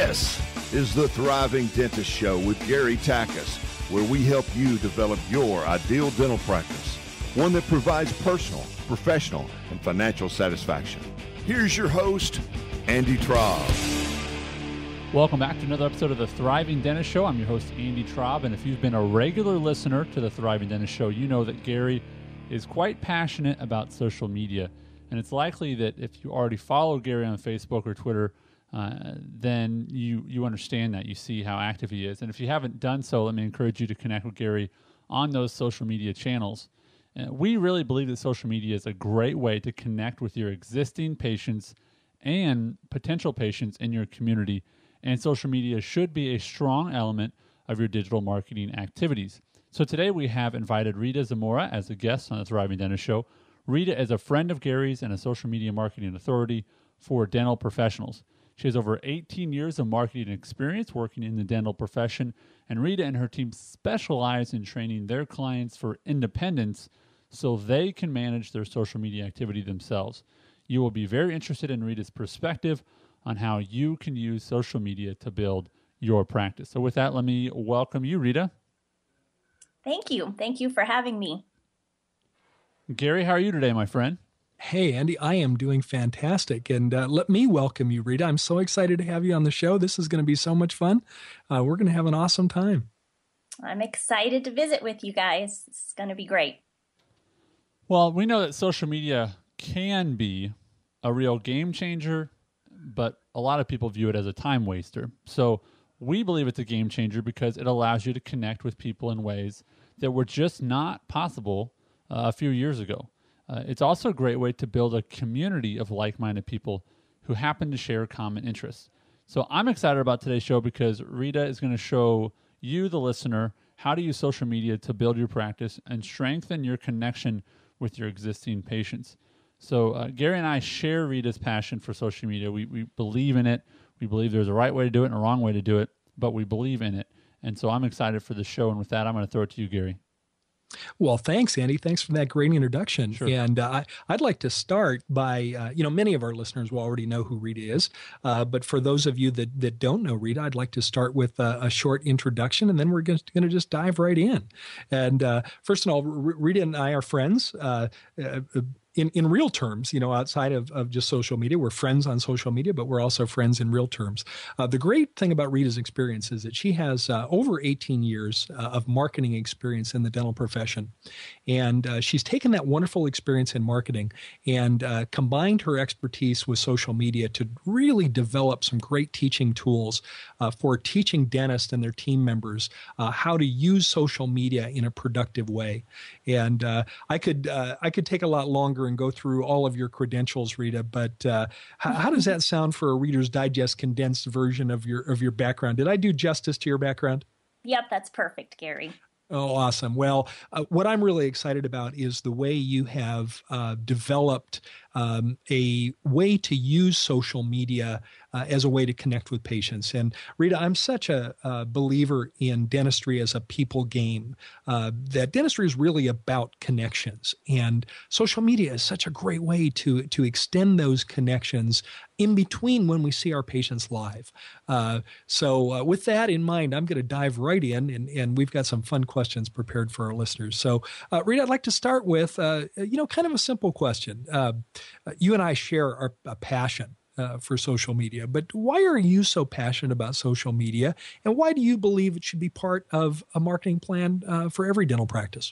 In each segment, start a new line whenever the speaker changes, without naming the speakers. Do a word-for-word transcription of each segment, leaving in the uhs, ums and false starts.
This is the Thriving Dentist Show with Gary Takis, where we help you develop your ideal dental practice, one that provides personal, professional, and financial satisfaction. Here's your host, Andy Traub.
Welcome back to another episode of the Thriving Dentist Show. I'm your host, Andy Traub, and if you've been a regular listener to the Thriving Dentist Show, you know that Gary is quite passionate about social media. And it's likely that if you already follow Gary on Facebook or Twitter, uh, then you you understand that. You see how active he is. And if you haven't done so, let me encourage you to connect with Gary on those social media channels. Uh, we really believe that social media is a great way to connect with your existing patients and potential patients in your community. And social media should be a strong element of your digital marketing activities. So today we have invited Rita Zamora as a guest on the Thriving Dentist Show. Rita is a friend of Gary's and a social media marketing authority for dental professionals. She has over eighteen years of marketing experience working in the dental profession, and Rita and her team specialize in training their clients for independence so they can manage their social media activity themselves. You will be very interested in Rita's perspective on how you can use social media to build your practice. So with that, let me welcome you, Rita.
Thank you. Thank you for having me.
Gary, how are you today, my friend?
Hey, Andy, I am doing fantastic. And uh, let me welcome you, Rita. I'm so excited to have you on the show. This is going to be so much fun. Uh, we're going to have an awesome time.
I'm excited to visit with you guys. It's going to be great.
Well, we know that social media can be a real game changer, but a lot of people view it as a time waster. So we believe it's a game changer because it allows you to connect with people in ways that were just not possible uh, a few years ago. Uh, it's also a great way to build a community of like-minded people who happen to share common interests. So I'm excited about today's show because Rita is going to show you, the listener, how to use social media to build your practice and strengthen your connection with your existing patients. So uh, Gary and I share Rita's passion for social media. We we believe in it. We believe there's a right way to do it and a wrong way to do it, but we believe in it. And so I'm excited for the show. And with that, I'm going to throw it to you, Gary.
Well, thanks, Andy. Thanks for that great introduction.
Sure.
And uh, I, I'd like to start by, uh, you know, many of our listeners will already know who Rita is. Uh, but for those of you that, that don't know Rita, I'd like to start with a, a short introduction, and then we're going to just dive right in. And uh, first of all, R- Rita and I are friends. Uh, uh, In, in real terms, you know, outside of, of just social media, we're friends on social media, but we're also friends in real terms. Uh, the great thing about Rita's experience is that she has uh, over eighteen years uh, of marketing experience in the dental profession. And uh, she's taken that wonderful experience in marketing and uh, combined her expertise with social media to really develop some great teaching tools uh, for teaching dentists and their team members uh, how to use social media in a productive way. And uh, I could uh, I could take a lot longer and go through all of your credentials, Rita, but uh, how, how does that sound for a Reader's Digest condensed version of your of your background? Did I do justice to your background?
Yep, that's perfect, Gary.
Oh, awesome. Well, uh, what I'm really excited about is the way you have uh, developed um, a way to use social media uh, as a way to connect with patients. And Rita, I'm such a, a believer in dentistry as a people game, uh, that dentistry is really about connections. And social media is such a great way to, to extend those connections in between when we see our patients live. Uh, so uh, with that in mind, I'm going to dive right in, and, and we've got some fun questions prepared for our listeners. So uh, Rita, I'd like to start with, uh, you know, kind of a simple question. Uh, you and I share our a passion uh, for social media, but why are you so passionate about social media, and why do you believe it should be part of a marketing plan uh, for every dental practice?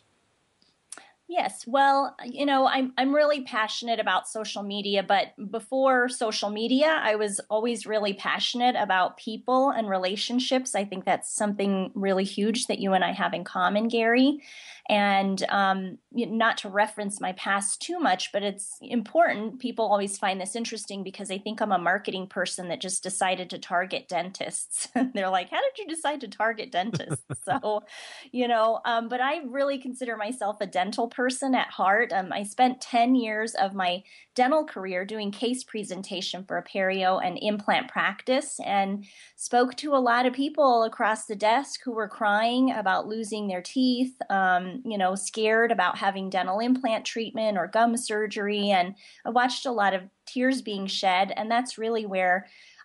Yes, well, you know, I'm I'm really passionate about social media, but before social media, I was always really passionate about people and relationships. I think that's something really huge that you and I have in common, Gary. And um, not to reference my past too much, but it's important. People always find this interesting because they think I'm a marketing person that just decided to target dentists. They're like, how did you decide to target dentists? So, you know, um, but I really consider myself a dental person at heart. Um, I spent ten years of my dental career doing case presentation for a perio and implant practice, and spoke to a lot of people across the desk who were crying about losing their teeth, um, you know, scared about having dental implant treatment or gum surgery. And I watched a lot of tears being shed. And that's really where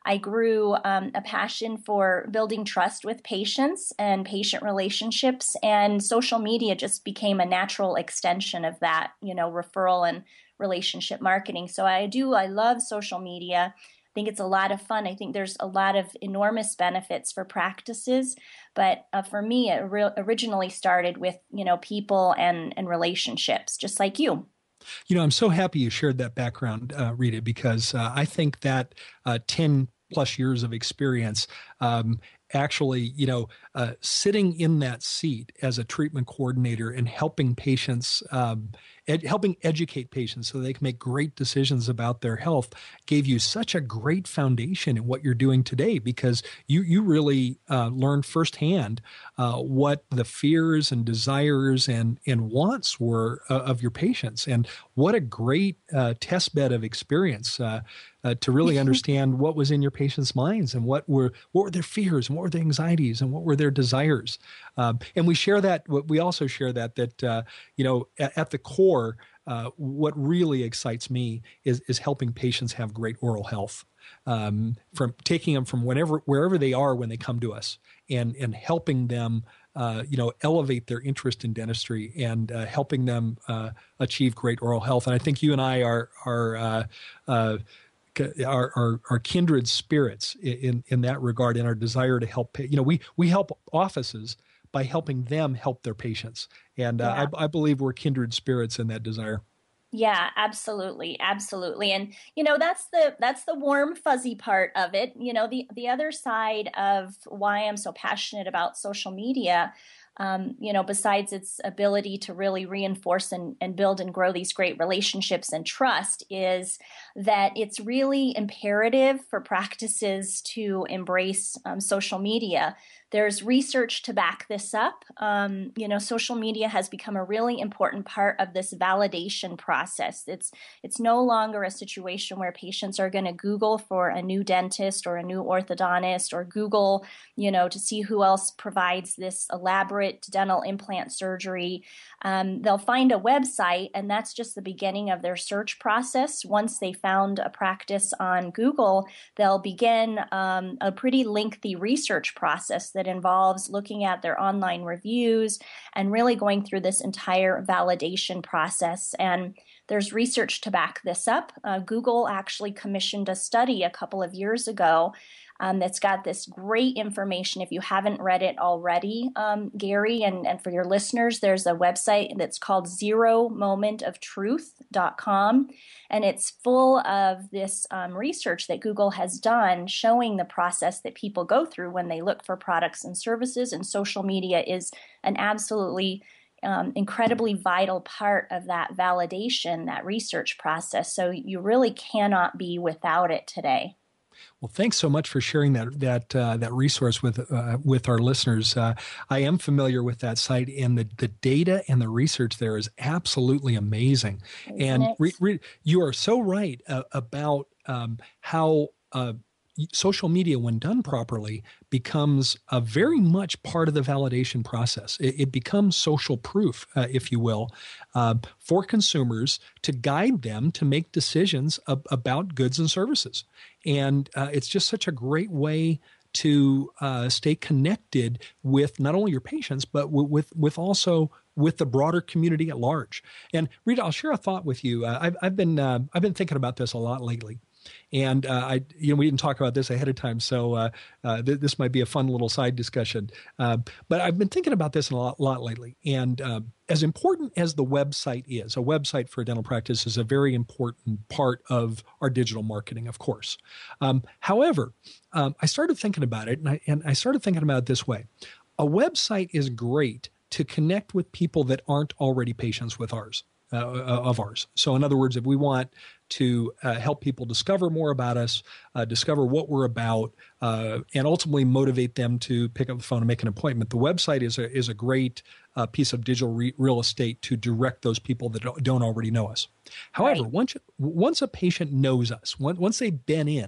I grew um, a passion for building trust with patients and patient relationships, and social media just became a natural extension of that, you know, referral and relationship marketing. So I do, I love social media. I think it's a lot of fun. I think there's a lot of enormous benefits for practices, but uh, for me, it re- originally started with, you know, people and, and relationships, just like you.
You know, I'm so happy you shared that background, uh, Rita, because uh, I think that uh, ten plus years of experience um, actually, you know, uh, sitting in that seat as a treatment coordinator and helping patients, um, ed- helping educate patients so they can make great decisions about their health gave you such a great foundation in what you're doing today, because you, you really uh, learned firsthand uh, what the fears and desires and, and wants were uh, of your patients. And what a great uh, test bed of experience uh, uh, to really understand what was in your patients' minds and what were what were their fears and what were their anxieties and what were their desires. Um, and we share that. We also share that that uh, you know at, at the core, uh, what really excites me is is helping patients have great oral health. Um, from taking them from whenever wherever they are when they come to us, and and helping them. Uh, you know, elevate their interest in dentistry and uh, helping them uh, achieve great oral health. And I think you and I are are uh, uh, are, are, are kindred spirits in in that regard, in our desire to help. You know, we we help offices by helping them help their patients, and uh,
Yeah.
I, I believe we're kindred spirits in that desire.
Yeah, absolutely. Absolutely. And you know, that's the that's the warm fuzzy part of it. You know, the the other side of why I'm so passionate about social media, um, you know, besides its ability to really reinforce and, and build and grow these great relationships and trust, is that it's really imperative for practices to embrace um, social media. There's research to back this up. Um, you know, social media has become a really important part of this validation process. It's it's no longer a situation where patients are going to Google for a new dentist or a new orthodontist, or Google, you know, to see who else provides this elaborate dental implant surgery. Um, they'll find a website, and that's just the beginning of their search process. Once they found a practice on Google, they'll begin um, a pretty lengthy research process that involves looking at their online reviews and really going through this entire validation process. And there's research to back this up. Uh, Google actually commissioned a study a couple of years ago Um, that's got this great information. If you haven't read it already, um, Gary, and, and for your listeners, there's a website that's called zero moment of truth dot com, and it's full of this um, research that Google has done showing the process that people go through when they look for products and services, and social media is an absolutely Um, incredibly vital part of that validation, that research process. So you really cannot be without it today.
Well, thanks so much for sharing that that uh, that resource with uh, with our listeners. Uh, I am familiar with that site, and the, the data and the research there is absolutely amazing.
Isn't
and
it?
re, re, you are so right uh, about um, how uh, social media, when done properly, becomes a very much part of the validation process. It, it becomes social proof, uh, if you will, uh, for consumers to guide them to make decisions ab- about goods and services. And uh, it's just such a great way to uh, stay connected with not only your patients, but w- with with also with the broader community at large. And Rita, I'll share a thought with you. Uh, I've, I've been uh, I've been thinking about this a lot lately. And uh, I, you know, we didn't talk about this ahead of time, so uh, uh, th- this might be a fun little side discussion. Uh, but I've been thinking about this a lot, lot lately. And uh, as important as the website is, a website for a dental practice is a very important part of our digital marketing, of course. Um, however, um, I started thinking about it, and I, and I started thinking about it this way: a website is great to connect with people that aren't already patients with ours. Uh, of ours. So in other words, if we want to uh, help people discover more about us, uh, discover what we're about, uh, and ultimately motivate them to pick up the phone and make an appointment, the website is a is a great uh, piece of digital re- real estate to direct those people that don't, don't already know us. However,
Right.
once once a patient knows us, once, once they've been in,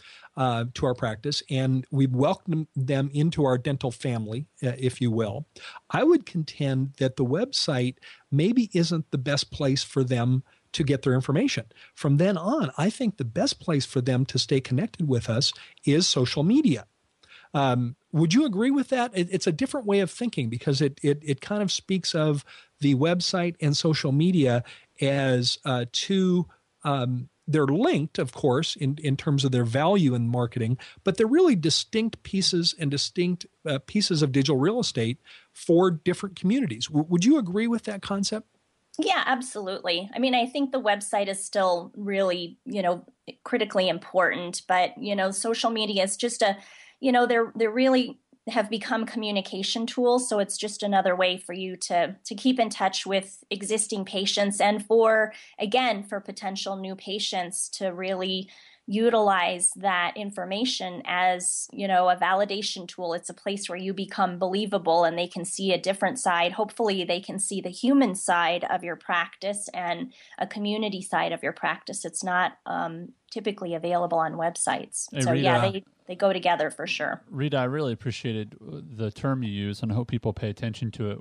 Uh, to our practice, and we've welcomed them into our dental family, uh, if you will, I would contend that the website maybe isn't the best place for them to get their information. From then on, I think the best place for them to stay connected with us is social media. Um, would you agree with that? It, it's a different way of thinking because it, it it kind of speaks of the website and social media as uh, two. Um, they're linked, of course, in, in terms of their value in marketing, but they're really distinct pieces and distinct uh, pieces of digital real estate for different communities. W- would you agree with that concept?
Yeah, absolutely. I mean, I think the website is still really, you know, critically important, but, you know, social media is just a, you know, they're they're really have become communication tools. So it's just another way for you to to keep in touch with existing patients and for, again, for potential new patients to really utilize that information as, you know, a validation tool. It's a place where you become believable and they can see a different side. Hopefully they can see the human side of your practice and a community side of your practice. It's not um, typically available on websites.
Hey,
so
Rita,
yeah, they, they go together for sure.
Rita, I really appreciated the term you use, and I hope people pay attention to it.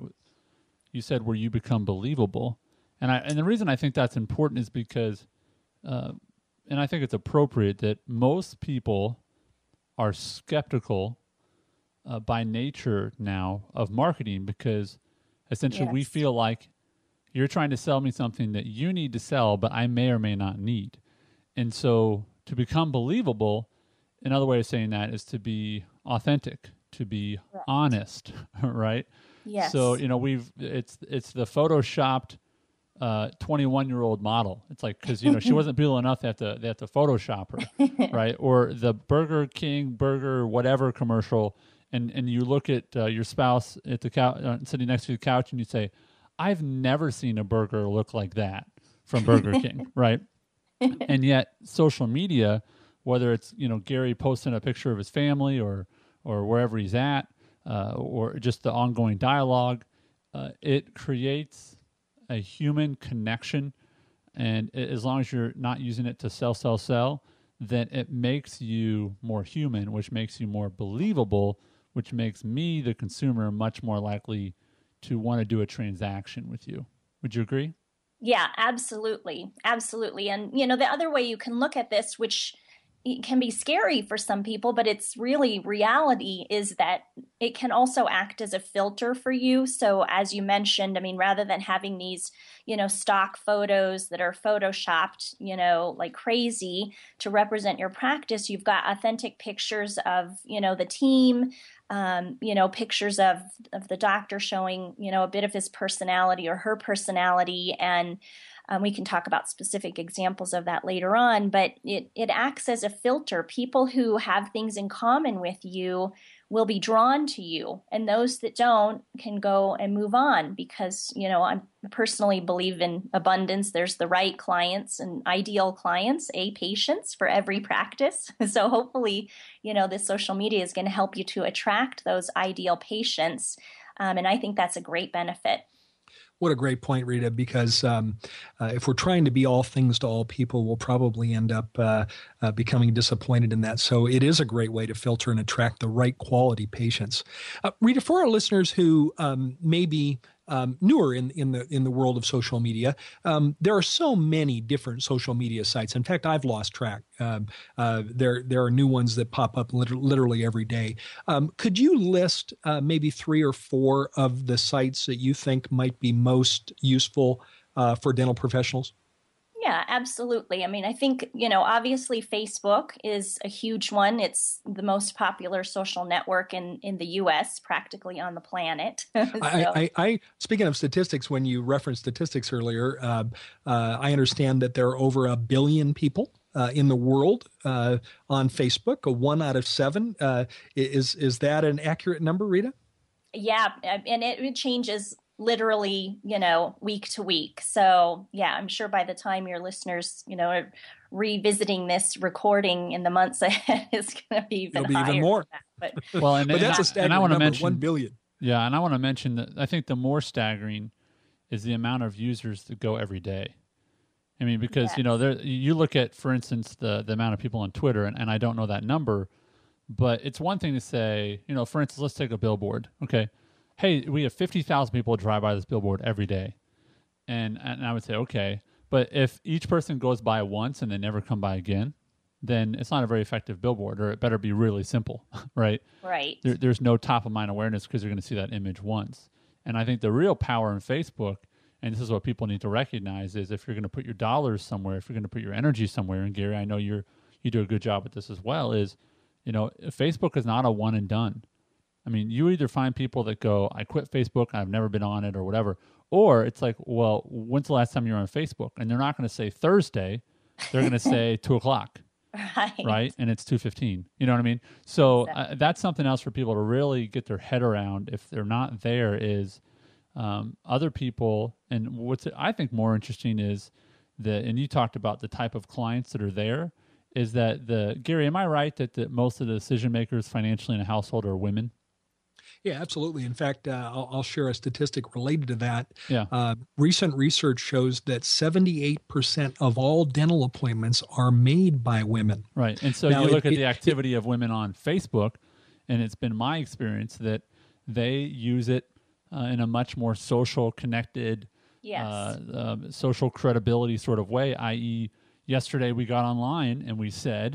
You said where you become believable. And I and the reason I think that's important is because uh, and I think it's appropriate that most people are skeptical uh, by nature now of marketing because essentially
Yes.
we feel like you're trying to sell me something that you need to sell, but I may or may not need. And so to become believable, another way of saying that is to be authentic, to be
Right.
honest, right?
Yes.
So, you know, we've it's it's the photoshopped Uh, twenty-one-year-old model. It's like because you know she wasn't beautiful enough; they have to they have to Photoshop her, right? Or the Burger King burger whatever commercial, and and you look at uh, your spouse at the couch uh, sitting next to the couch, and you say, "I've never seen a burger look like that from Burger King," right? And yet, social media, whether it's you know Gary posting a picture of his family or or wherever he's at, uh, or just the ongoing dialogue, uh, it creates a human connection, and as long as you're not using it to sell, sell, sell, then it makes you more human, which makes you more believable, which makes me, the consumer, much more likely to want to do a transaction with you. Would you agree?
Yeah, absolutely. Absolutely. And, you know, the other way you can look at this, which it can be scary for some people, but it's really reality, is that it can also act as a filter for you. So as you mentioned, I mean, rather than having these, you know, stock photos that are photoshopped, you know, like crazy to represent your practice, you've got authentic pictures of, you know, the team, um, you know, pictures of, of the doctor showing, you know, a bit of his personality or her personality. And Um, we can talk about specific examples of that later on, but it, it acts as a filter. People who have things in common with you will be drawn to you, and those that don't can go and move on because, you know, I personally believe in abundance. There's the right clients and ideal clients, A, patients for every practice. So hopefully, you know, this social media is going to help you to attract those ideal patients. Um, and I think that's a great benefit.
What a great point, Rita, because um, uh, if we're trying to be all things to all people, we'll probably end up uh, uh, becoming disappointed in that. So it is a great way to filter and attract the right quality patients. Uh, Rita, for our listeners who um, may be um, newer in, in the in the world of social media, um, there are so many different social media sites. In fact, I've lost track. Um, uh, there there are new ones that pop up liter- literally every day. Um, could you list uh, maybe three or four of the sites that you think might be most useful uh, for dental professionals?
Yeah, absolutely. I mean, I think, you know, obviously Facebook is a huge one. It's the most popular social network in, in the U S, practically on the planet. so.
I, I, I, speaking of statistics, when you referenced statistics earlier, uh, uh, I understand that there are over a billion people uh, in the world uh, on Facebook. A one out of seven. Uh, is is that an accurate number, Rita?
Yeah, and it, it changes literally, you know, week to week. So yeah, I'm sure by the time your listeners, you know, are revisiting this recording in the months ahead, it's going to be even
It'll be
higher
even more.
than that. But,
Well, and,
but
and
that's
I,
a staggering
and I want to
number,
mention
one billion.
Yeah, and I want to mention that I think the more staggering is the amount of users that go every day. I mean, because
yes.
you know, there you look at, for instance, the the amount of people on Twitter, and, and I don't know that number, but it's one thing to say, you know, for instance, let's take a billboard. Okay, hey, we have fifty thousand people drive by this billboard every day, and and I would say, okay, But if each person goes by once and they never come by again, then it's not a very effective billboard, or it better be really simple, right?
Right.
There, there's no top of mind awareness because you're going to see that image once. And I think the real power in Facebook, and this is what people need to recognize, is if you're going to put your dollars somewhere, if you're going to put your energy somewhere, and Gary, I know you're you do a good job at this as well, is, you know, Facebook is not a one and done. I mean, you either find people that go, I quit Facebook, I've never been on it or whatever, or it's like, well, when's the last time you were on Facebook? And they're not going to say Thursday, they're going to say two o'clock.
Right.
Right. And it's two fifteen. You know what I mean? So
Exactly.
uh, that's something else for people to really get their head around if they're not there, is um, other people. And what's I think more interesting is that, and you talked about the type of clients that are there, is that the, Gary, am I right that the, most of the decision makers financially in a household are women?
Yeah, absolutely. In fact, uh, I'll, I'll share a statistic related to that.
Yeah.
Uh, recent research shows that seventy-eight percent of all dental appointments are made by women.
Right. And so
Now,
you look
it-
at the
it-
activity of women on Facebook, and it's been my experience that they use it uh, in a much more social, connected,
Yes.
uh, uh, social credibility sort of way, that is, yesterday we got online and we said,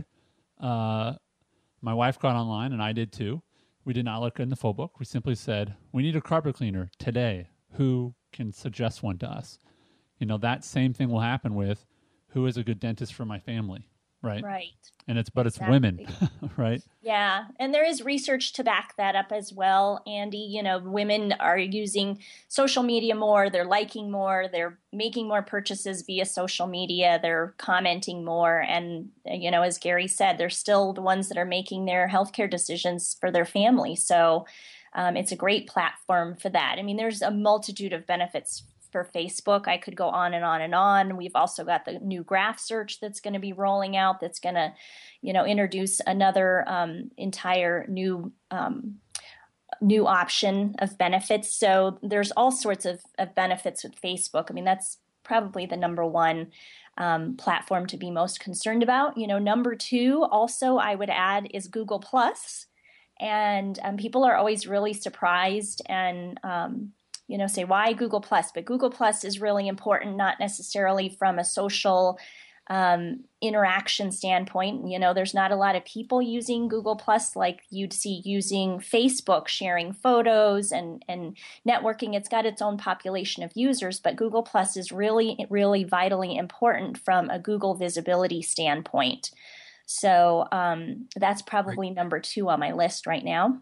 uh, my wife got online and I did too. We did not look in the phone book. We simply said, we need a carpet cleaner today. Who can suggest one to us? You know, that same thing will happen with who is a good dentist for my family, right?
Right.
And it's, but it's
Exactly.
women, right?
Yeah. And there is research to back that up as well, Andy. You know, women are using social media more, they're liking more, they're making more purchases via social media, they're commenting more. And, you know, as Gary said, they're still the ones that are making their healthcare decisions for their family. So um, it's a great platform for that. I mean, there's a multitude of benefits for Facebook. I could go on and on and on. We've also got the new graph search that's going to be rolling out, that's going to, you know, introduce another um, entire new um, new option of benefits. So there's all sorts of, of benefits with Facebook. I mean, that's probably the number one um, platform to be most concerned about. You know, number two, also I would add, is Google Plus. And um, people are always really surprised and um, you know, say, why Google Plus? But Google Plus is really important, not necessarily from a social um, interaction standpoint. You know, there's not a lot of people using Google Plus like you'd see using Facebook, sharing photos and, and networking. It's got its own population of users, but Google Plus is really, really vitally important from a Google visibility standpoint. So um, that's probably right. number two on my list right now.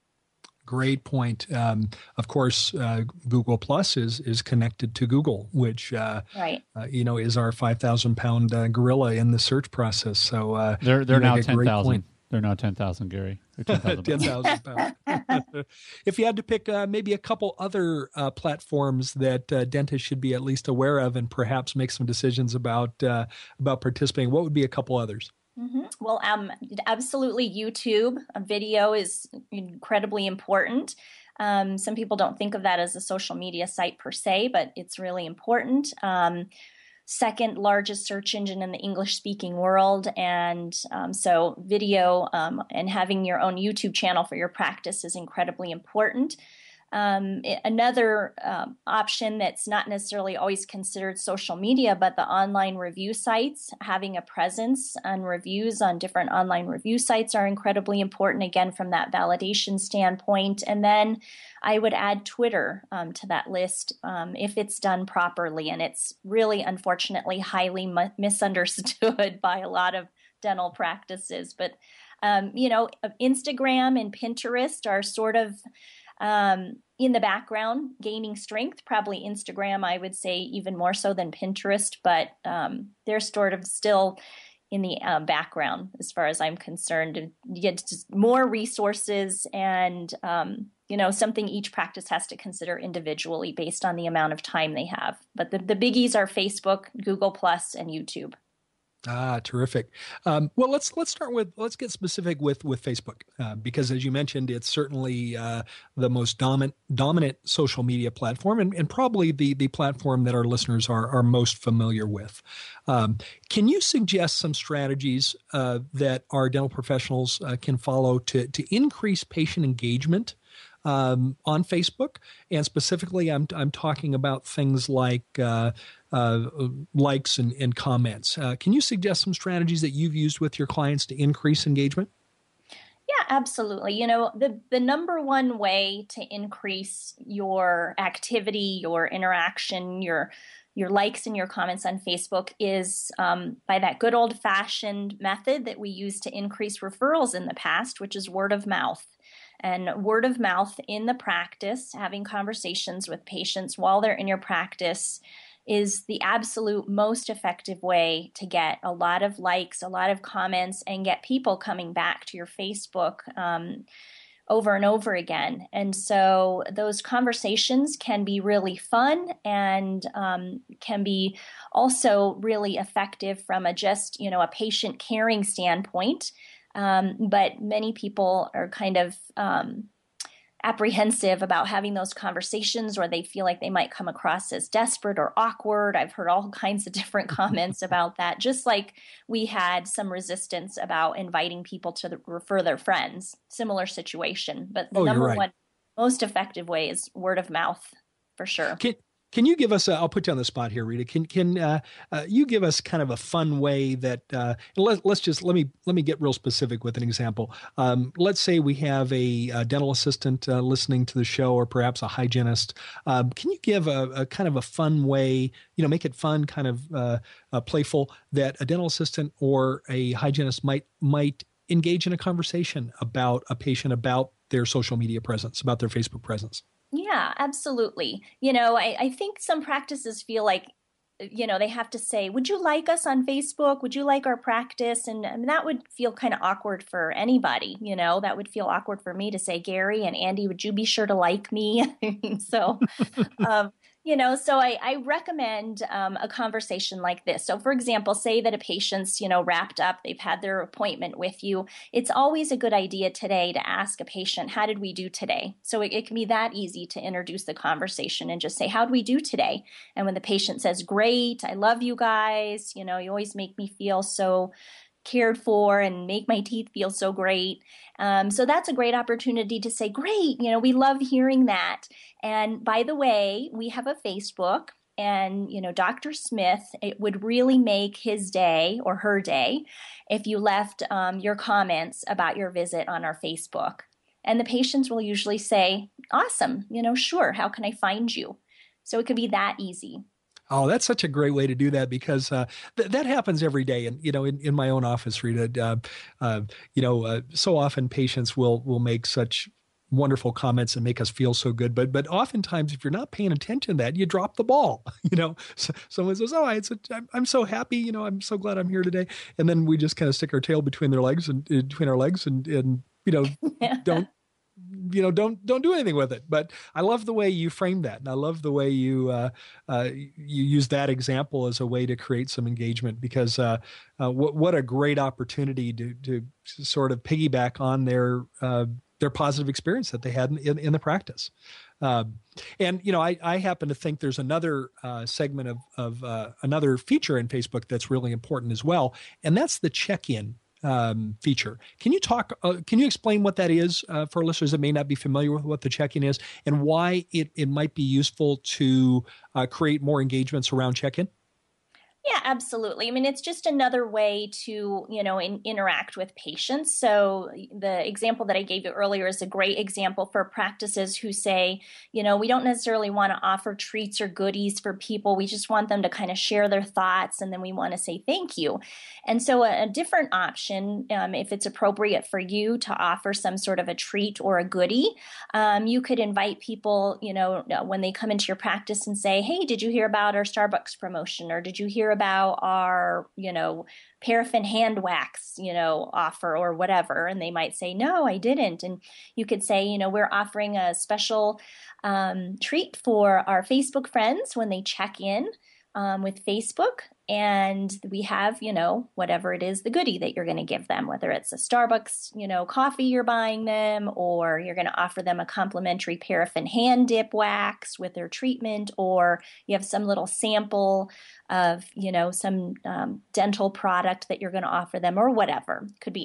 Great point. Um, of course, uh, Google Plus is is connected to Google, which uh,
right.
uh, you know is our five thousand pound uh, gorilla in the search process. So uh,
they're they're now ten thousand. They're now ten thousand, Gary. ten
thousand pounds. If you had to pick uh, maybe a couple other uh, platforms that uh, dentists should be at least aware of, and perhaps make some decisions about uh, about participating, what would be a couple others?
Mm-hmm. Well, um, absolutely. YouTube a video is incredibly important. Um, some people don't think of that as a social media site per se, but it's really important. Um, second largest search engine in the English speaking world. And um, so video um, and having your own YouTube channel for your practice is incredibly important. Um, another um, option that's not necessarily always considered social media, but the online review sites, having a presence and reviews on different online review sites are incredibly important, again, from that validation standpoint. And then I would add Twitter um, to that list um, if it's done properly. And it's really, unfortunately, highly mu- misunderstood by a lot of dental practices. But, um, you know, Instagram and Pinterest are sort of Um, in the background, gaining strength. Probably Instagram, I would say, even more so than Pinterest, but um, they're sort of still in the uh, background as far as I'm concerned. You get just more resources and, um, you know, something each practice has to consider individually based on the amount of time they have. But the, the biggies are Facebook, Google Plus, and YouTube.
Ah, terrific. Um, well, let's let's start with let's get specific with with Facebook uh, because, as you mentioned, it's certainly uh, the most dominant dominant social media platform, and, and probably the the platform that our listeners are are most familiar with. Um, can you suggest some strategies uh, that our dental professionals uh, can follow to to increase patient engagement um, on Facebook. And specifically, I'm, I'm talking about things like uh, uh, likes and, and comments. Uh, can you suggest some strategies that you've used with your clients to increase engagement?
Yeah, absolutely. You know, the, the number one way to increase your activity, your interaction, your your likes and your comments on Facebook is um, by that good old-fashioned method that we used to increase referrals in the past, which is word of mouth. And word of mouth in the practice, having conversations with patients while they're in your practice, is the absolute most effective way to get a lot of likes, a lot of comments, and get people coming back to your Facebook um, over and over again. And so those conversations can be really fun and um, can be also really effective from a just, you know, a patient caring standpoint. Um, but many people are kind of um, apprehensive about having those conversations, or they feel like they might come across as desperate or awkward. I've heard all kinds of different comments about that, just like we had some resistance about inviting people to the, refer their friends. Similar situation. But the
Oh,
number
you're right.
one most effective way is word of mouth, for sure.
Can, can you give us a, I'll put you on the spot here, Rita. Can can uh, uh, you give us kind of a fun way that uh, let, let's just let me let me get real specific with an example. Um, let's say we have a, a dental assistant uh, listening to the show, or perhaps a hygienist. Um, can you give a, a kind of a fun way, you know, make it fun, kind of uh, uh, playful, that a dental assistant or a hygienist might might engage in a conversation about a patient, about their social media presence, about their Facebook presence?
Yeah, absolutely. You know, I, I think some practices feel like, you know, they have to say, would you like us on Facebook? Would you like our practice? And, and that would feel kind of awkward for anybody. You know, that would feel awkward for me to say, Gary and Andy, would you be sure to like me? so, um, you know, so I, I recommend um, a conversation like this. So, for example, say that a patient's, you know, wrapped up, they've had their appointment with you. It's always a good idea today to ask a patient, how did we do today? So it, it can be that easy to introduce the conversation and just say, how did we do today? And when the patient says, great, I love you guys, you know, you always make me feel so cared for and make my teeth feel so great. Um, so that's a great opportunity to say, great, you know, we love hearing that. And by the way, we have a Facebook, and, you know, Doctor Smith, it would really make his day or her day if you left um, your comments about your visit on our Facebook. And the patients will usually say, awesome, you know, sure, how can I find you? So it could be that easy.
Oh, that's such a great way to do that, because uh, th- that happens every day. And, you know, in, in my own office, Rita, uh, uh, you know, uh, so often patients will will make such wonderful comments and make us feel so good. But but oftentimes, if you're not paying attention to that, you drop the ball. You know, so, someone says, oh, it's a, I'm, I'm so happy. You know, I'm so glad I'm here today. And then we just kind of stick our tail between their legs and uh, between our legs and, and you know, don't. you know, don't don't do anything with it. But I love the way you framed that, and I love the way you uh, uh, you use that example as a way to create some engagement. Because uh, uh, what what a great opportunity to to sort of piggyback on their uh, their positive experience that they had in, in, in the practice. Um, and you know, I, I happen to think there's another uh, segment of of uh, another feature in Facebook that's really important as well, and that's the check-in um, feature. Can you talk, uh, can you explain what that is uh, for listeners that may not be familiar with what the check-in is, and why it, it might be useful to uh, create more engagements around check-in?
Yeah, absolutely. I mean, it's just another way to, you know, in, interact with patients. So the example that I gave you earlier is a great example for practices who say, you know, we don't necessarily want to offer treats or goodies for people. We just want them to kind of share their thoughts, and then we want to say thank you. And so a, a different option, um, if it's appropriate for you to offer some sort of a treat or a goodie, um, you could invite people, you know, when they come into your practice and say, hey, did you hear about our Starbucks promotion? Or did you hear about our, you know, paraffin hand wax, you know, offer or whatever? And they might say, no, I didn't. And you could say, you know, we're offering a special um, treat for our Facebook friends when they check in um, with Facebook. And we have, you know, whatever it is, the goodie that you're going to give them, whether it's a Starbucks, you know, coffee you're buying them, or you're going to offer them a complimentary paraffin hand dip wax with their treatment, or you have some little sample of, you know, some um, dental product that you're going to offer them, or whatever. Could be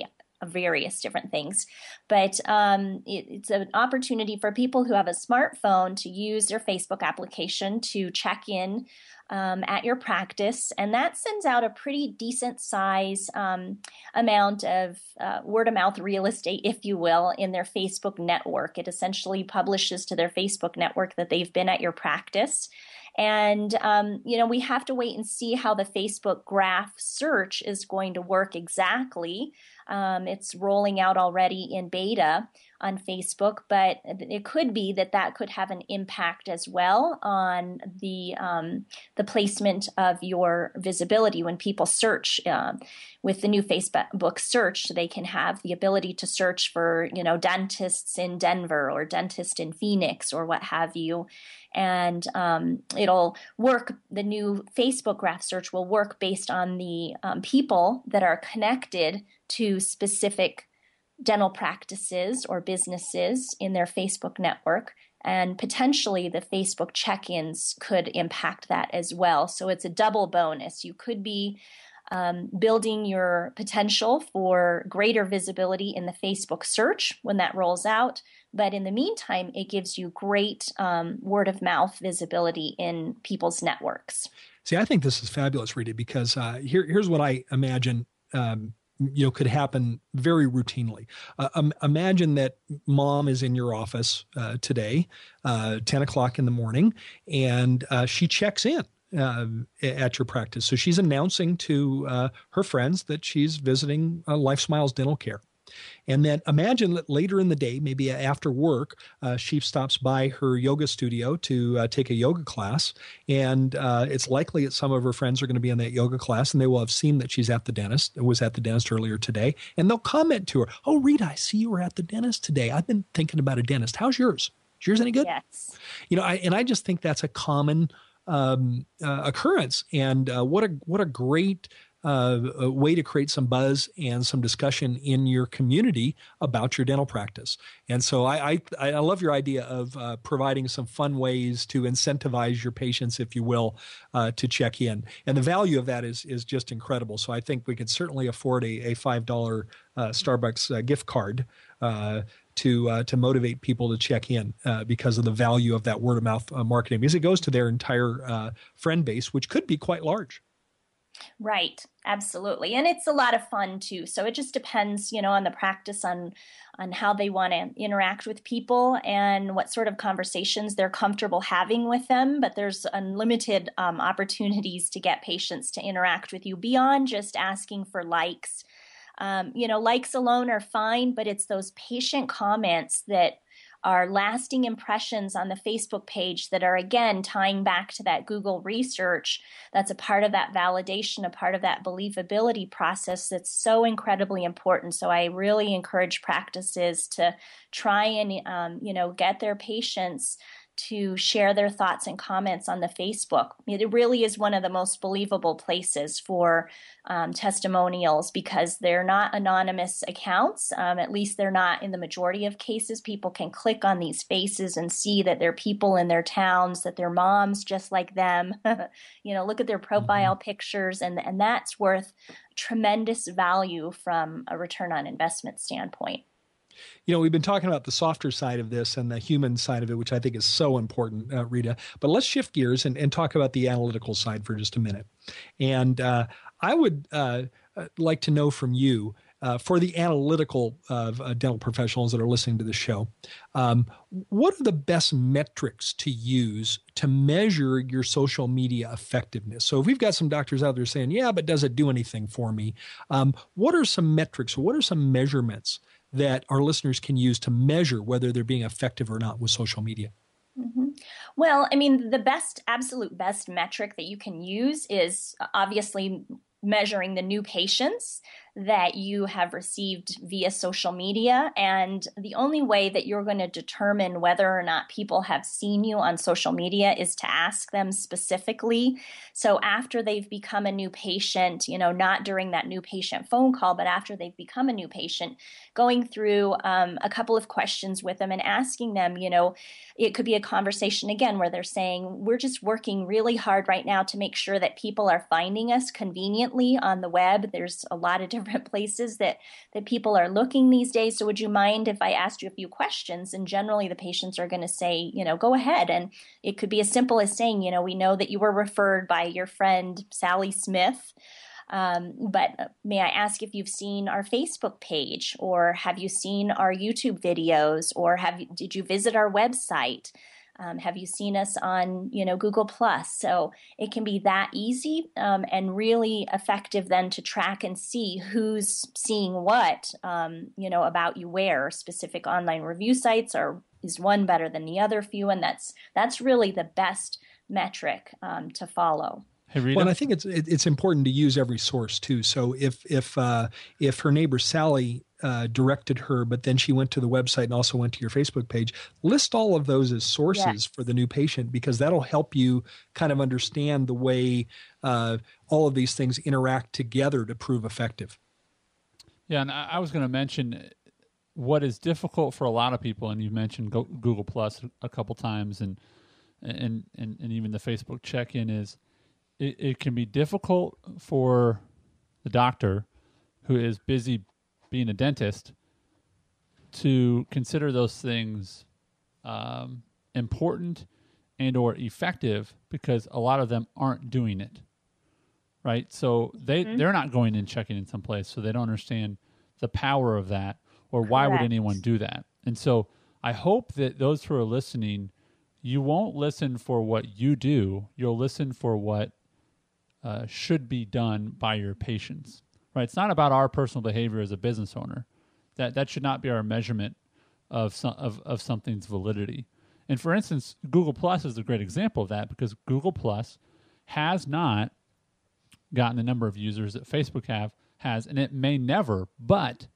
various different things. But um, it, it's an opportunity for people who have a smartphone to use their Facebook application to check in Um, at your practice, and that sends out a pretty decent size um, amount of uh, word of mouth real estate, if you will, in their Facebook network. It essentially publishes to their Facebook network that they've been at your practice. And, um, you know, we have to wait and see how the Facebook graph search is going to work exactly. Um, it's rolling out already in beta on Facebook, but it could be that that could have an impact as well on the um, the placement of your visibility. When people search uh, with the new Facebook search, they can have the ability to search for, you know, dentists in Denver or dentist in Phoenix or what have you. And um, it'll work, the new Facebook graph search will work based on the um, people that are connected to specific dental practices or businesses in their Facebook network. And potentially the Facebook check-ins could impact that as well. So it's a double bonus. You could be um, building your potential for greater visibility in the Facebook search when that rolls out. But in the meantime, it gives you great um, word of mouth visibility in people's networks.
See, I think this is fabulous, Rita, because uh, here, here's what I imagine um, you know, could happen very routinely. Uh, um, imagine that mom is in your office uh, today, uh, ten o'clock in the morning, and uh, she checks in uh, at your practice. So she's announcing to uh, her friends that she's visiting uh, Life Smiles Dental Care. And then imagine that later in the day, maybe after work, uh, she stops by her yoga studio to uh, take a yoga class. And uh, it's likely that some of her friends are going to be in that yoga class, and they will have seen that she's at the dentist, was at the dentist earlier today. And they'll comment to her, "Oh, Rita, I see you were at the dentist today. I've been thinking about a dentist. How's yours? Is yours any good?"
Yes.
You know, I, and I just think that's a common um, uh, occurrence. And uh, what a what a great Uh, a way to create some buzz and some discussion in your community about your dental practice. And so I I, I love your idea of uh, providing some fun ways to incentivize your patients, if you will, uh, to check in. And the value of that is is just incredible. So I think we could certainly afford a, a five dollars uh, Starbucks uh, gift card uh, to uh, to motivate people to check in uh, because of the value of that word of mouth uh, marketing, because it goes to their entire uh, friend base, which could be quite large.
Right. Absolutely. And it's a lot of fun too. So it just depends, you know, on the practice, on on how they want to interact with people and what sort of conversations they're comfortable having with them. But there's unlimited um, opportunities to get patients to interact with you beyond just asking for likes. Um, you know, likes alone are fine, but it's those patient comments that are lasting impressions on the Facebook page that are, again, tying back to that Google research. That's a part of that validation, a part of that believability process that's so incredibly important. So I really encourage practices to try and, um, you know, get their patients to share their thoughts and comments on the Facebook. It really is one of the most believable places for um, testimonials because they're not anonymous accounts. Um, at least they're not in the majority of cases. People can click on these faces and see that they're people in their towns, that they're moms just like them. You know, look at their profile mm-hmm. pictures, and, and that's worth tremendous value from a return on investment standpoint.
You know, we've been talking about the softer side of this and the human side of it, which I think is so important, uh, Rita. But let's shift gears and, and talk about the analytical side for just a minute. And uh, I would uh, like to know from you, uh, for the analytical uh, dental professionals that are listening to the show, um, what are the best metrics to use to measure your social media effectiveness? So if we've got some doctors out there saying, yeah, but does it do anything for me? Um, what are some metrics? What are some measurements that our listeners can use to measure whether they're being effective or not with social media?
Mm-hmm. Well, I mean, the best, absolute best metric that you can use is obviously measuring the new patients that you have received via social media. And the only way that you're going to determine whether or not people have seen you on social media is to ask them specifically. So after they've become a new patient, you know, not during that new patient phone call, but after they've become a new patient, going through um, a couple of questions with them and asking them, you know, it could be a conversation again where they're saying, we're just working really hard right now to make sure that people are finding us conveniently on the web. There's a lot of different different places that, that people are looking these days. So would you mind if I asked you a few questions? And generally the patients are going to say, you know, go ahead. And it could be as simple as saying, you know, we know that you were referred by your friend, Sally Smith. Um, but may I ask if you've seen our Facebook page, or have you seen our YouTube videos, or have you, did you visit our website? Um, have you seen us on, you know, Google Plus? So it can be that easy um, and really effective then to track and see who's seeing what, um, you know, about you where. Specific online review sites, or is one better than the other few? And that's that's really the best metric um, to follow.
Hey, Rita?
Well, and I think it's it, it's important to use every source too. So if if uh, if her neighbor Sally uh, directed her, but then she went to the website and also went to your Facebook page, list all of those as sources
Yes.
for the new patient, because that'll help you kind of understand the way uh, all of these things interact together to prove effective.
Yeah, and I, I was going to mention what is difficult for a lot of people, and you've mentioned Go- Google Plus a couple times, and and and, and even the Facebook check-in is. It, it can be difficult for the doctor who is busy being a dentist to consider those things um, important and or effective, because a lot of them aren't doing it, right? So they, mm-hmm. they're not going and checking in someplace, so they don't understand the power of that, or why
Correct.
would anyone do that? And so I hope that those who are listening, you won't listen for what you do, you'll listen for what Uh, should be done by your patients, right? It's not about our personal behavior as a business owner. That that should not be our measurement of some, of, of something's validity. And for instance, Google Plus is a great example of that, because Google Plus has not gotten the number of users that Facebook have has, and it may never. But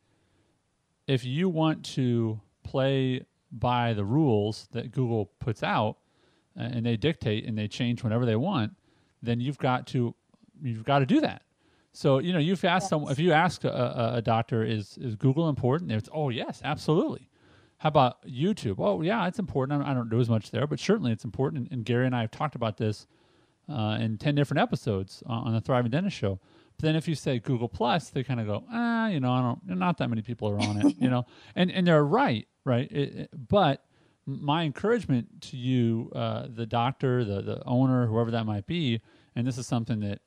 if you want to play by the rules that Google puts out, uh, and they dictate and they change whenever they want, then you've got to you've got to do that. So, you know, you've asked yes. someone, if you ask a, a, a doctor, is is Google important? It's, oh, yes, absolutely. How about YouTube? Oh, yeah, it's important. I don't do as much there, but certainly it's important. And, and Gary and I have talked about this uh, in ten different episodes on, on the Thriving Dentist Show. But then if you say Google Plus, they kind of go, ah, you know, I don't, not that many people are on it, you know, and, and they're right, right? It, it, but my encouragement to you, uh, the doctor, the, the owner, whoever that might be, and this is something that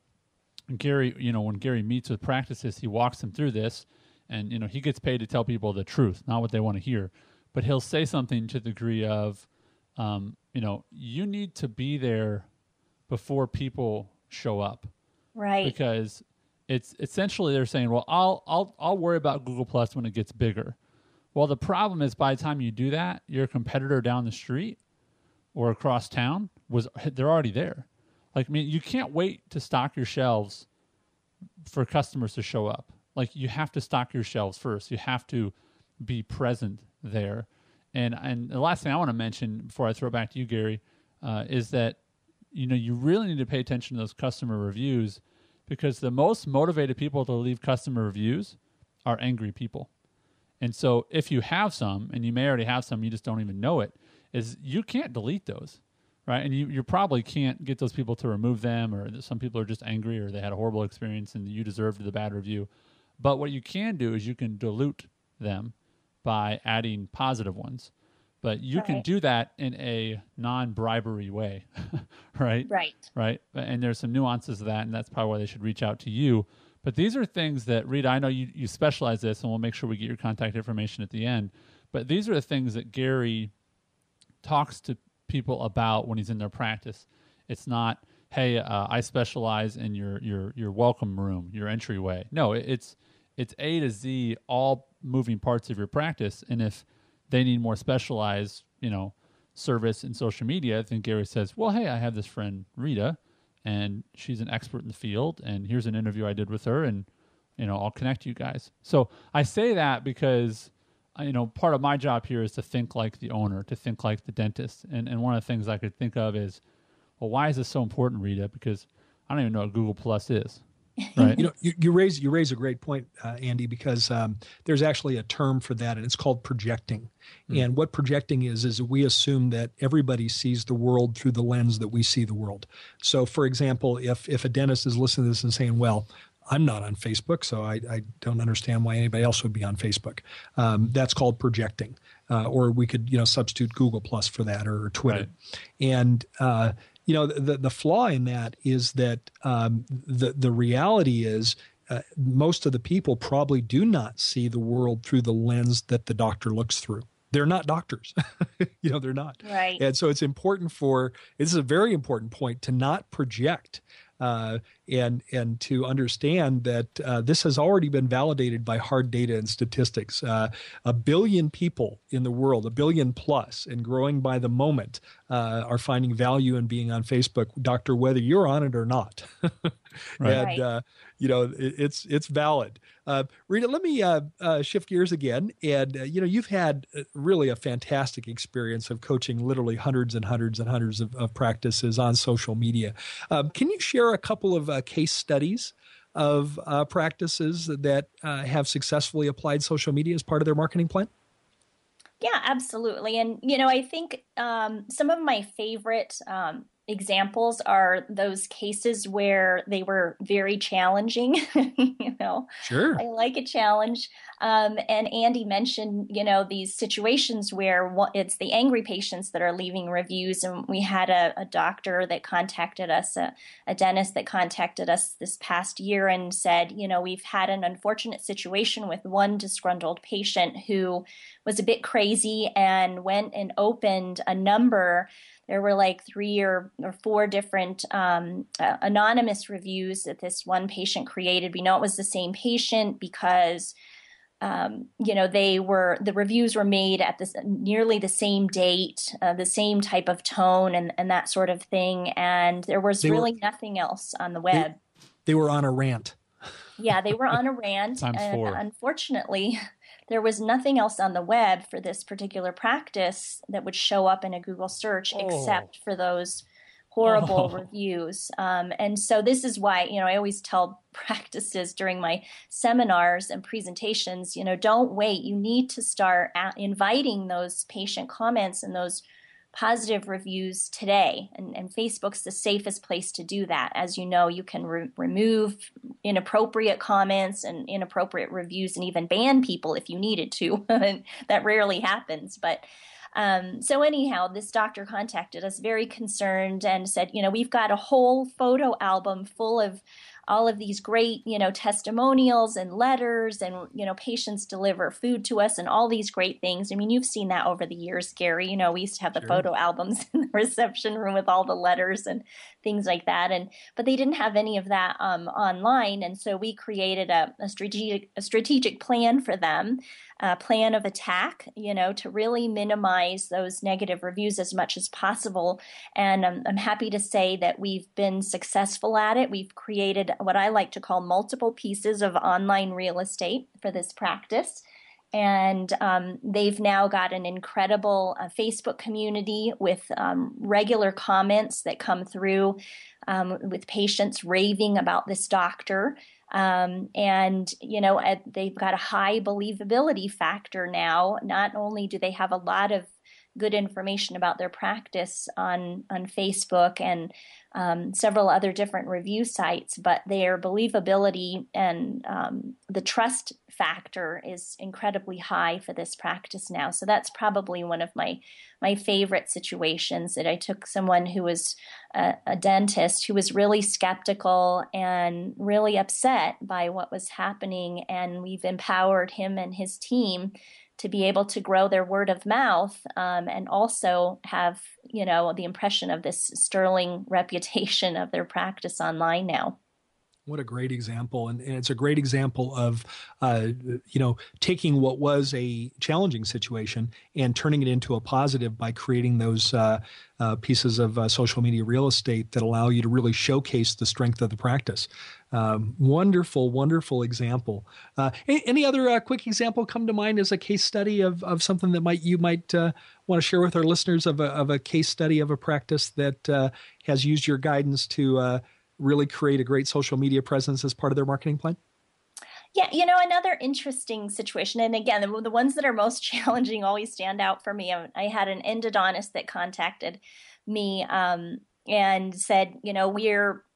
Gary, you know, when Gary meets with practices, he walks them through this, and, you know, he gets paid to tell people the truth, not what they want to hear. But he'll say something to the degree of, um, you know, you need to be there before people show up.
Right.
Because it's essentially they're saying, well, I'll I'll I'll worry about Google Plus when it gets bigger. Well, the problem is by the time you do that, your competitor down the street or across town was they're already there. Like, I mean, you can't wait to stock your shelves for customers to show up. Like, you have to stock your shelves first. You have to be present there. And and the last thing I want to mention before I throw it back to you, Gary, uh, is that, you know, you really need to pay attention to those customer reviews, because the most motivated people to leave customer reviews are angry people. And so if you have some, and you may already have some, you just don't even know it, is you can't delete those. Right, and you, you probably can't get those people to remove them, or some people are just angry, or they had a horrible experience and you deserved the bad review. But what you can do is you can dilute them by adding positive ones. But you right. can do that in a non-bribery way, right?
Right.
Right. And there's some nuances to that, and that's probably why they should reach out to you. But these are things that, Rita, I know you, you specialize this, and we'll make sure we get your contact information at the end. But these are the things that Gary talks to people about when he's in their practice. It's not, hey, uh, I specialize in your your your welcome room, your entryway. No, it's it's A to Z, all moving parts of your practice. And if they need more specialized, you know, service in social media, then Gary says, well, hey, I have this friend Rita, and she's an expert in the field, and here's an interview I did with her, and, you know, I'll connect you guys. So I say that because, you know, part of my job here is to think like the owner, to think like the dentist. And and one of the things I could think of is, well, why is this so important, Rita? Because I don't even know what Google Plus is. Right.
You know, you, you raise you raise a great point, uh, Andy, because um, there's actually a term for that, and it's called projecting. Mm. And what projecting is, is we assume that everybody sees the world through the lens that we see the world. So, for example, if if a dentist is listening to this and saying, well, I'm not on Facebook, so I, I don't understand why anybody else would be on Facebook. Um, that's called projecting, uh, or we could, you know, substitute Google Plus for that, or Twitter. Right. And uh, you know, the the flaw in that is that um, the the reality is uh, most of the people probably do not see the world through the lens that the doctor looks through. They're not doctors. you know, they're not.
Right.
And so it's important for, this is a very important point, to not project uh, and and to understand that uh, this has already been validated by hard data and statistics. Uh, a billion people in the world, a billion plus, and growing by the moment, uh, are finding value in being on Facebook, doctor, whether you're on it or not.
Right.
And, uh, you know, it, it's it's valid. Uh, Rita, let me uh, uh, shift gears again. And, uh, you know, you've had really a fantastic experience of coaching literally hundreds and hundreds and hundreds of, of practices on social media. Um, can you share a couple of uh, case studies of uh, practices that uh, have successfully applied social media as part of their marketing plan?
Yeah, absolutely. And, you know, I think um, some of my favorite um, examples are those cases where they were very challenging. you know,
sure.
I like a challenge. Um, and Andy mentioned, you know, these situations where it's the angry patients that are leaving reviews. And we had a, a doctor that contacted us, a, a dentist that contacted us this past year and said, you know, we've had an unfortunate situation with one disgruntled patient who was a bit crazy and went and opened a number. There were like three or, or four different um, uh, anonymous reviews that this one patient created. We know it was the same patient because, um, you know, they were, the reviews were made at this nearly the same date, uh, the same type of tone and, and that sort of thing. And there was
they
really
were,
nothing else on the web.
They, they were on a rant.
Yeah, they were on a rant.
Times
and
four.
Unfortunately, there was nothing else on the web for this particular practice that would show up in a Google search
Oh.
except for those horrible
Oh.
reviews. Um, and so this is why, you know, I always tell practices during my seminars and presentations, you know, don't wait. You need to start at inviting those patient comments and those positive reviews today. And, and Facebook's the safest place to do that. As you know, you can re- remove inappropriate comments and inappropriate reviews and even ban people if you needed to. That rarely happens. But um, so anyhow, this doctor contacted us very concerned and said, you know, we've got a whole photo album full of all of these great, you know, testimonials and letters and, you know, patients deliver food to us and all these great things. I mean, you've seen that over the years, Gary. You know, we used to have the
Sure.
photo albums in the reception room with all the letters and things like that. And but they didn't have any of that um, online. And so we created a, a strategic a strategic plan for them, a plan of attack, you know, to really minimize those negative reviews as much as possible. And um, I'm happy to say that we've been successful at it. We've created what I like to call multiple pieces of online real estate for this practice. And um, they've now got an incredible uh, Facebook community with um, regular comments that come through um, with patients raving about this doctor. Um, and, you know, at, they've got a high believability factor now. Not only do they have a lot of good information about their practice on, on Facebook and um, several other different review sites, but their believability and um, the trust factor is incredibly high for this practice now. So that's probably one of my my favorite situations that I took someone who was a, a dentist who was really skeptical and really upset by what was happening, and we've empowered him and his team to be able to grow their word of mouth um, and also have, you know, the impression of this sterling reputation of their practice online now.
What a great example. And, and it's a great example of, uh, you know, taking what was a challenging situation and turning it into a positive by creating those uh, uh, pieces of uh, social media real estate that allow you to really showcase the strength of the practice. Um, wonderful, wonderful example. Uh, any, any other uh, quick example come to mind as a case study of, of something that might you might uh, want to share with our listeners of a, of a case study of a practice that uh, has used your guidance to uh, really create a great social media presence as part of their marketing plan?
Yeah, you know, another interesting situation, and again, the, the ones that are most challenging always stand out for me. I, I had an endodontist that contacted me um, and said, you know, we're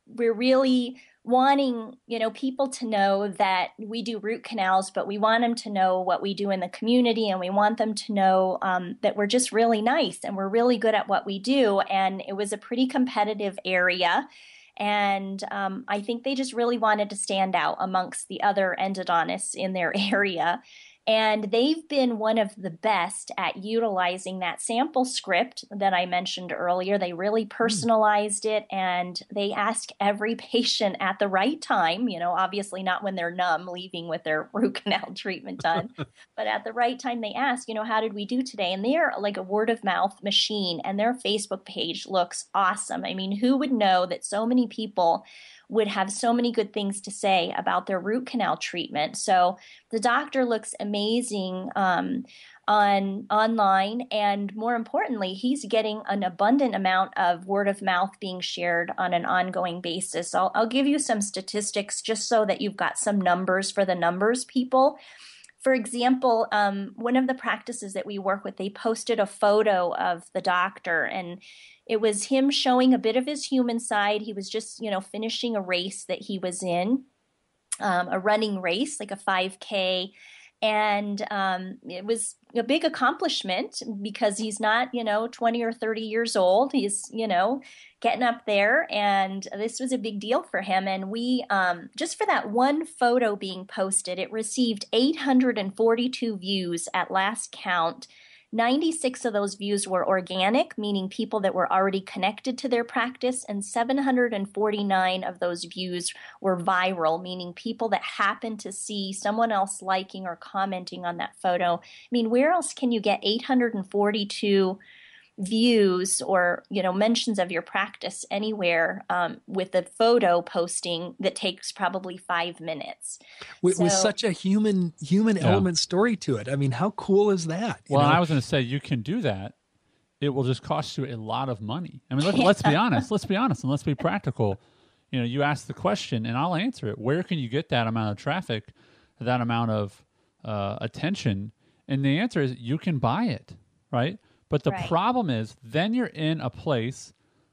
we're really wanting, you know, people to know that we do root canals, but we want them to know what we do in the community, and we want them to know um, that we're just really nice and we're really good at what we do. And it was a pretty competitive area. And um, I think they just really wanted to stand out amongst the other endodontists in their area. And they've been one of the best at utilizing that sample script that I mentioned earlier. They really personalized mm. it, and they ask every patient at the right time, you know, obviously not when they're numb, leaving with their root canal treatment done, but at the right time they ask, you know, how did we do today? And they're like a word of mouth machine, and their Facebook page looks awesome. I mean, who would know that so many people would have so many good things to say about their root canal treatment? So the doctor looks amazing um, on online, and more importantly, he's getting an abundant amount of word of mouth being shared on an ongoing basis. I'll, I'll give you some statistics just so that you've got some numbers for the numbers people. For example, um, one of the practices that we work with, they posted a photo of the doctor, and it was him showing a bit of his human side. He was just, you know, finishing a race that he was in, um, a running race, like a five K. And um, it was a big accomplishment because he's not, you know, twenty or thirty years old. He's, you know, getting up there. And this was a big deal for him. And we, um, just for that one photo being posted, it received eight hundred forty-two views at last count. ninety-six of those views were organic, meaning people that were already connected to their practice, and seven hundred forty-nine of those views were viral, meaning people that happened to see someone else liking or commenting on that photo. I mean, where else can you get eight hundred forty-two views or, you know, mentions of your practice anywhere um, with a photo posting that takes probably five minutes
with,
so,
with such a human human
yeah.
element story to it? I mean, how cool is that?
Well,
know?
I was going to say, you can do that. It will just cost you a lot of money. I mean, let, let's be honest. Let's be honest and let's be practical. You know, you ask the question and I'll answer it. Where can you get that amount of traffic, that amount of uh, attention? And the answer is you can buy it, right? But the
right.
problem is then you're in a place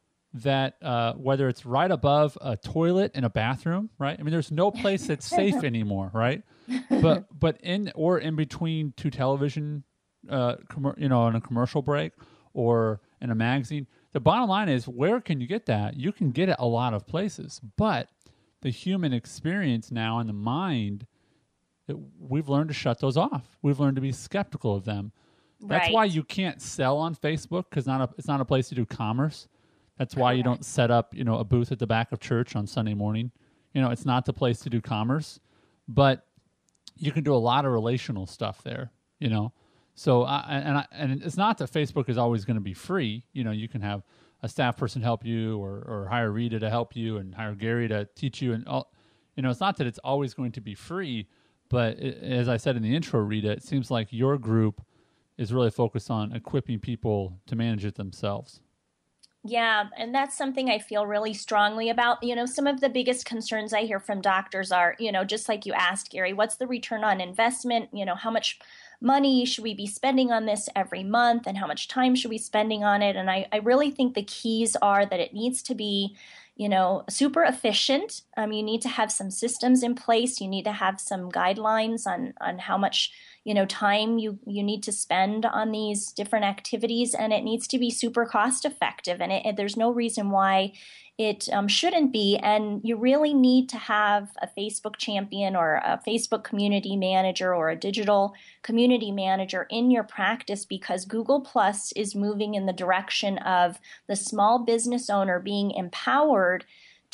that uh, whether it's right above a toilet in a bathroom, right? I mean, there's no place that's safe anymore, right? But but in or in between two television, uh, com- you know, in a commercial break or in a magazine. The bottom line is, where can you get that? You can get it a lot of places, but the human experience now and the mind, it, we've learned to shut those off. We've learned to be skeptical of them. That's
right.
why you can't sell on Facebook, because not a, it's not a place to do commerce. That's why you don't set up, you know, a booth at the back of church on Sunday morning. You know, it's not the place to do commerce, but you can do a lot of relational stuff there. You know, so I, and I, and it's not that Facebook is always going to be free. You know, you can have a staff person help you, or or hire Rita to help you, and hire Gary to teach you, and all. You know, it's not that it's always going to be free, but it, as I said in the intro, Rita, it seems like your group is really focused on equipping people to manage it themselves.
Yeah, and that's something I feel really strongly about. You know, some of the biggest concerns I hear from doctors are, you know, just like you asked, Gary, what's the return on investment? You know, how much money should we be spending on this every month, and how much time should we be spending on it? And I, I really think the keys are that it needs to be, you know, super efficient. Um, you need to have some systems in place. You need to have some guidelines on on how much, you know, time you, you need to spend on these different activities, and it needs to be super cost effective. And, it, and there's no reason why it um, shouldn't be. And you really need to have a Facebook champion or a Facebook community manager or a digital community manager in your practice, because Google Plus is moving in the direction of the small business owner being empowered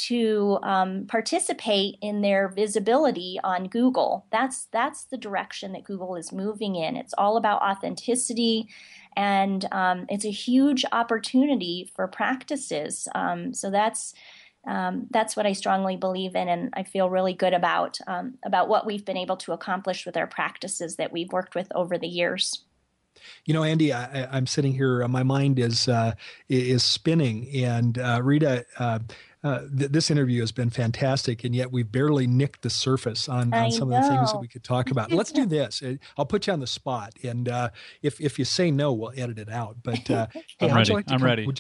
to um, participate in their visibility on Google. That's that's the direction that Google is moving in. It's all about authenticity, and um, it's a huge opportunity for practices. Um, so that's um, that's what I strongly believe in, and I feel really good about um, about what we've been able to accomplish with our practices that we've worked with over the years.
You know, Andy, I, I'm sitting here. Uh, my mind is uh, is spinning, and uh, Rita. Uh, Uh, th- this interview has been fantastic, and yet we've barely nicked the surface on, on some
know.
of the things that we could talk about. Let's do this. I'll put you on the spot, and uh, if if you say no, we'll edit it out. But uh, hey,
I'm
how'd
ready.
you like to
I'm
come,
ready.
Would you,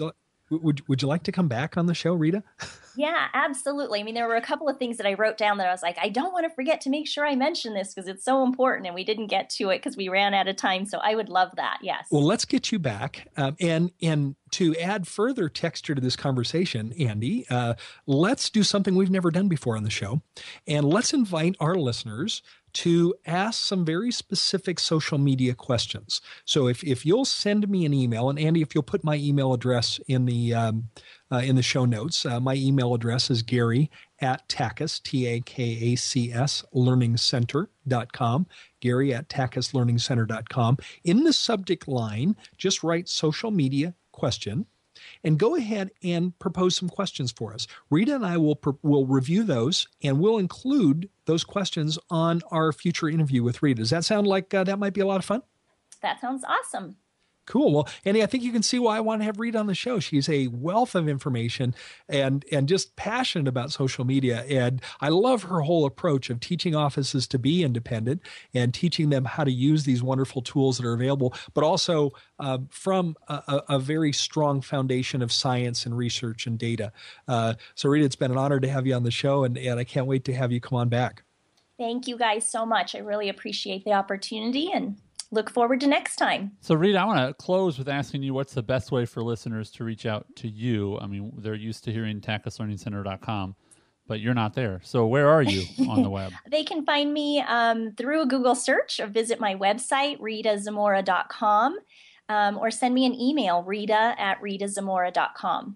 Would Would you like to come back on the show, Rita?
Yeah, absolutely. I mean, there were a couple of things that I wrote down that I was like, I don't want to forget to make sure I mention this because it's so important, and we didn't get to it because we ran out of time. So I would love that. Yes.
Well, let's get you back, um, and and to add further texture to this conversation, Andy, uh, let's do something we've never done before on the show, and let's invite our listeners to ask some very specific social media questions. So if, if you'll send me an email, and Andy, if you'll put my email address in the um, uh, in the show notes, uh, my email address is Gary at Takacs, T A K A C S, learning center dot com, Gary at Takacs learning center dot com. In the subject line, just write social media question, and go ahead and propose some questions for us. Rita and I will will review those, and we'll include those questions on our future interview with Rita. Does that sound like uh, that might be a lot of fun?
That sounds awesome.
Cool. Well, Andy, I think you can see why I want to have Rita on the show. She's a wealth of information and and just passionate about social media. And I love her whole approach of teaching offices to be independent and teaching them how to use these wonderful tools that are available, but also uh, from a, a very strong foundation of science and research and data. Uh, so, Rita, it's been an honor to have you on the show, and, and I can't wait to have you come on back.
Thank you guys so much. I really appreciate the opportunity and look forward to next time.
So, Rita, I want to close with asking you what's the best way for listeners to reach out to you. I mean, they're used to hearing Takacs learning center dot com, but you're not there. So where are you on the web?
They can find me um, through a Google search, or visit my website, rita zamora dot com, um, or send me an email, rita at rita zamora dot com.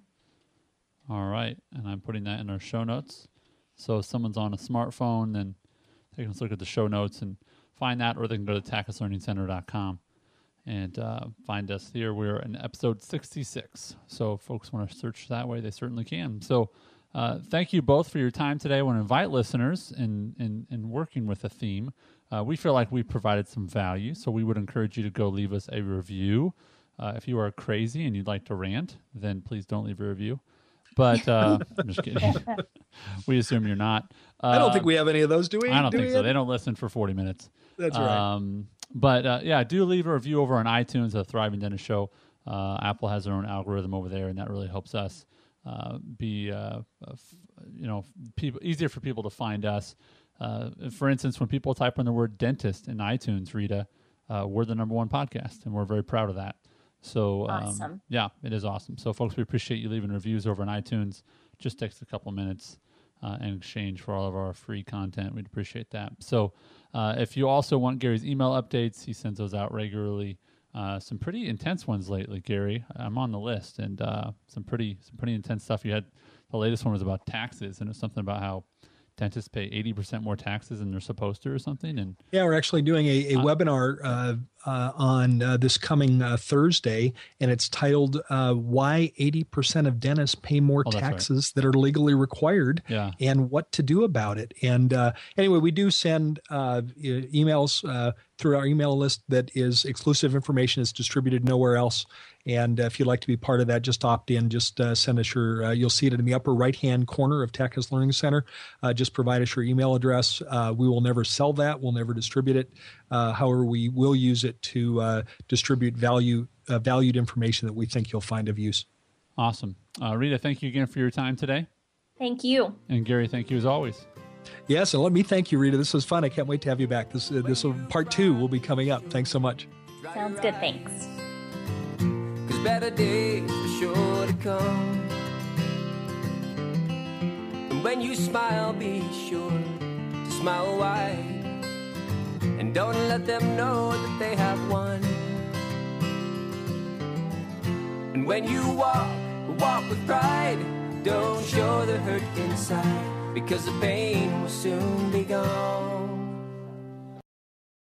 All right. And I'm putting that in our show notes. So if someone's on a smartphone, then they can look at the show notes and find that, or they can go to Takacs learning center dot com and uh, find us here. We're in episode sixty-six. So if folks want to search that way, they certainly can. So uh, thank you both for your time today. I want to invite listeners in, in, in working with a theme. Uh, we feel like we provided some value, so we would encourage you to go leave us a review. Uh, if you are crazy and you'd like to rant, then please don't leave a review. But uh, I'm just kidding. We assume you're not. Uh,
I don't think we have any of those, do we?
I don't
do
think
we
so.
have...
They don't listen for forty minutes.
That's right.
Um, but uh, yeah, do leave a review over on iTunes, The Thriving Dentist Show. Uh, Apple has their own algorithm over there, and that really helps us uh, be, uh, f- you know, people easier for people to find us. Uh, for instance, when people type in the word dentist in iTunes, Rita, uh, we're the number one podcast, and we're very proud of that. So, um,
awesome.
Yeah, it is awesome. So, folks, we appreciate you leaving reviews over on iTunes. Just takes a couple minutes uh, in exchange for all of our free content. We'd appreciate that. So, uh, if you also want Gary's email updates, he sends those out regularly. Uh, some pretty intense ones lately, Gary. I'm on the list, and uh, some pretty some pretty intense stuff. You had the latest one was about taxes, and it was something about how dentists pay eighty percent more taxes than they're supposed to, or something. And
yeah, we're actually doing a, a uh, webinar uh, uh, on uh, this coming uh, Thursday, and it's titled uh, "Why eighty percent of Dentists Pay More
oh,
Taxes
right.
That Are Legally Required,
yeah.
and What to Do About It." And uh, anyway, we do send uh, emails uh, through our email list that is exclusive information. It's distributed nowhere else. And uh, if you'd like to be part of that, just opt in. Just uh, send us your, uh, you'll see it in the upper right-hand corner of Takacs Learning Center. Uh, just provide us your email address. Uh, we will never sell that. We'll never distribute it. Uh, however, we will use it to uh, distribute value, uh, valued information that we think you'll find of use.
Awesome. Uh, Rita, thank you again for your time today.
Thank you.
And Gary, thank you as always.
Yes, and let me thank you, Rita. This was fun. I can't wait to have you back. This, uh, this will, part two will be coming up. Thanks so much.
Sounds good. Thanks.
Better days are sure to come, and when you smile, be sure to smile wide, and don't let them know that they have won. And when you walk, walk with pride. Don't show the hurt inside, because the pain will soon be gone.